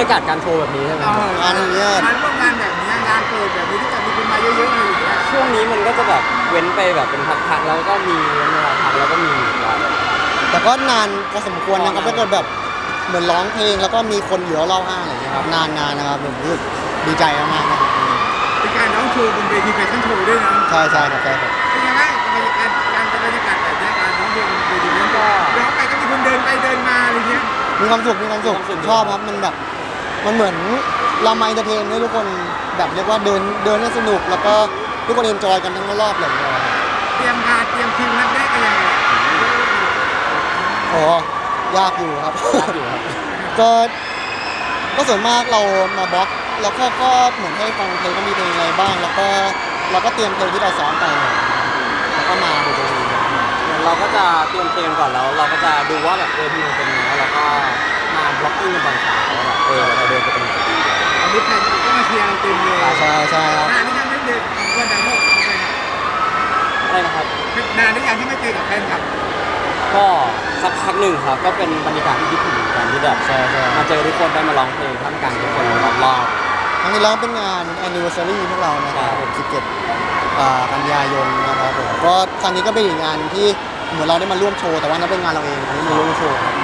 ยากาศการโชว์แบบนี้ใช่ไหมงานอย่างเงี้ยงานพวกงานแบบนี้งานเปิดแบบนี้ที่จะมีคนมาเยอะๆอะไรอย่างเงี้ยช่วงนี้มันก็จะแบบเว้นไปแบบเป็นพักๆแล้วก็มีเวลาพักแล้วก็มีแต่ก็นานพอสมควรนะครับถ้าเกิดแบบเหมือนร้องเพลงแล้วก็มีคนเหลือเล่าห้างอะไรอย่างเงี้ยครับนานนะครับผมรู้สึกดีใจมากๆนะครับเป็นการร้องโชว์บนเวทีแฟชั่นโชว์ด้วยนะใช่ครับเป็นยังไงบรรยากาศบรรยากาศแบบนี้การร้องเพลงบนเวทีนั้นก็ร้องไปก็มีคนเดินไปเดินมาอะไรเงี้ยมีความสุขชอบครับมันแบบมันเหมือนเรามาเอนเตอร์เทนให้ทุกคนแบบเรียกว่าเดินให้สนุกแล้วก็ทุกคนเอนจอยกันทั้งรอบเลยเตรียมงานเตรียมคิวนัดแรกกันยังไงโอ้ยากอยู่ครับก็ส่วนมากเรามาบล็อกแล้วก็เหมือนให้ฟังเพลงก็มีเพลงอะไรบ้างแล้วก็เราก็เตรียมเพลงที่เราซ้อมไปแล้วก็มาดูเราก็จะเตรียมเพลงก่อนแล้วเราก็จะดูว่าแบบเวทีมันเป็นยังไงแล้วก็มาบล็อกกิ้งกันตอนเช้าแบบเราเดินไปตรงไหนอันนี้แฟนก็มาเชียร์เราเต็มเลยใช่ครับนานนี้ยังไม่เจอวันดังโลกอะไรนะครับนานนี้ยังที่ไม่เจอกับแฟนคลับก็สักพักหนึ่งครับก็เป็นบรรยากาศที่คิดถึงกันที่แบบมาเจอทุกคนได้มาร้องเพลงท่ามกลางทุกคนรอบๆครั้งที่แล้วเป็นงาน anniversary พวกเรานะครับ17กันยายนนะครับผมก็ครั้งนี้ก็เป็นอีกงานที่เหมือนเราได้มาร่วมโชว์แต่ว่านั่นเป็นงานเราเองอันนี้มาร่วมโชว์ครับ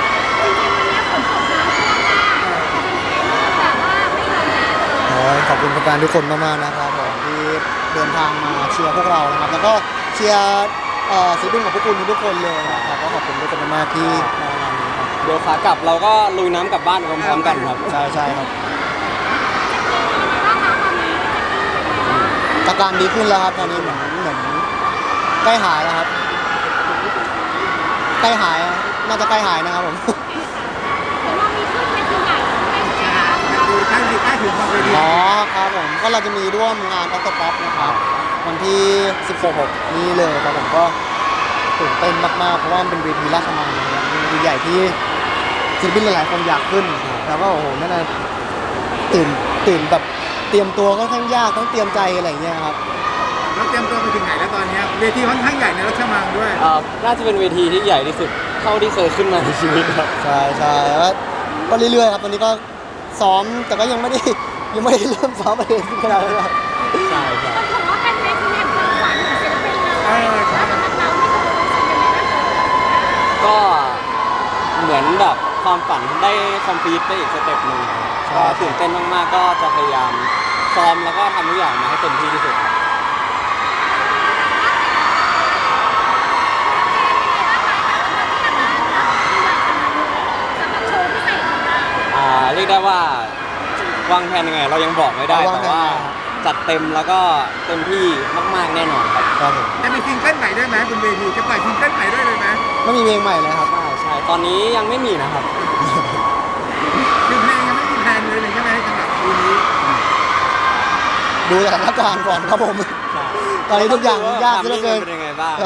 ขอบคุณแฟนๆทุกคนมากๆนะครับผมที่เดินทางมาเชียร์พวกเรานะครับแล้วก็เชียร์ศิลปินของพวกคุณทุกคนเลยนะครับก็ขอบคุณทุกคนมากๆที่มางานนี้ครับเดี๋ยวขากลับเราก็ลุยน้ำกลับบ้านพร้อมๆกันครับใช่ครับอาการดีขึ้นแล้วครับตอนนี้เหมือนใกล้หายแล้วครับใกล้หายน่าจะใกล้หายนะครับผมอ๋อครับผมก็เราจะมีร่วมงานออคโตป๊อปนะครับวันที่16นี้เลยครับผมก็ตื่นเต้นมากๆเพราะว่ามันเป็นเวทีราชมังนะครับเวทีใหญ่ที่ศิลปินหลายๆคนอยากขึ้นแล้วก็โอ้โหนั่นน่ะตื่นแบบเตรียมตัวค่อนข้างยากต้องเตรียมใจอะไรอย่างเงี้ยครับแล้วเตรียมตัวไปถึงไหนแล้วตอนนี้เวทีค่อนข้างใหญ่ในราชมังด้วยน่าจะเป็นเวทีที่ใหญ่ที่สุดเท่าที่เคยขึ้นมาในชีวิตครับใช่แล้วก็เรื่อยๆครับตอนนี้ก็ซ้อมแต่ก็ยังไม่ได้เริ่มซ้อมอะไรขนาดนั้นใช่ต้องถือว่าเป็นเวทีแห่งความฝันของศิลปินเลยแล้วสำหรับเราที่รู้สึกยังไงบ้างก็เหมือนแบบความฝันได้คอมพลีทไปอีกสเต็ปหนึ่งก็ตื่นเต้นมากๆก็จะพยายามซ้อมแล้วก็ทำทุกอย่างมาให้เต็มที่ที่สุดครับเรียกได้ว่าวางแผนยังไงเรายังบอกไม่ได้แต่ว่าจัดเต็มแล้วก็เต็มที่มากๆแน่นอนครับจะมีซิงเกิลใหม่ด้วยไหมบนเวทีจะปล่อยซิงเกิลใหม่ด้วยเลยไหมไม่มีเพลงใหม่เลยครับใช่ตอนนี้ยังไม่มีนะครับคือเพลงยังไม่มีแพลนเลยใช่ไหมสำหรับปีนี้ดูสถานการณ์ก่อนครับผมตอนนี้ทุกอย่างยากเหลือเกินเป็นยังไงบ้าง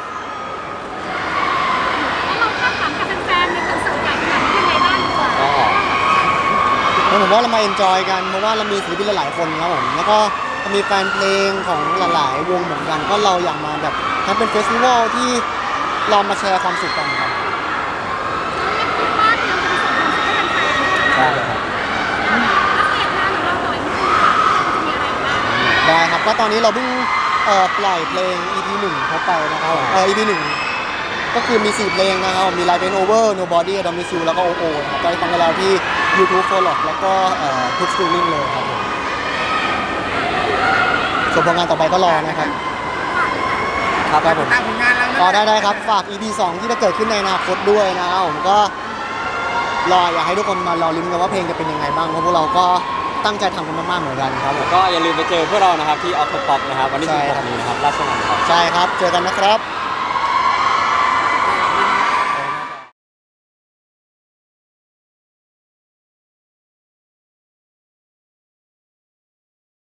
ผมว่าเรามาเอนจอยกันเพราะว่าเรามีศิลปินหลายๆคนครับผมแล้วก็มีแฟนเพลงของหลายๆวงเหมือนกันก็เราอยากมาแบบทำเป็นเฟสติวัลที่เรามาแชร์ความสุขกันครับใช่ครับได้ครับก็ตอนนี้เราเพิ่งปล่อยเพลง EP 1เข้าไปนะครับEP 1ก็คือมี4เพลงนะครับมี Live and Over Nobody Don't Miss You แล้วก็ OO นะครับไปฟังกันแล้วที่ YouTube Follow แล้วก็ทุกสตรีมมิ่งเลยครับผมส่วนผลงานต่อไปก็รอนะครับครับผมตามผลงานแล้วได้ครับฝาก EP 2ที่จะเกิดขึ้นในอนาคตด้วยนะครับผมก็อยากให้ทุกคนมารอลุ้นกันว่าเพลงจะเป็นยังไงบ้างเพราะพวกเราก็ตั้งใจทำกันมากๆเหมือนกันครับก็อย่าลืมไปเจอพวกเรานะครับที่ออคโตป๊อปนะครับวันที่16นี้นะครับราชมังครับใช่ครับเจอกันนะครับ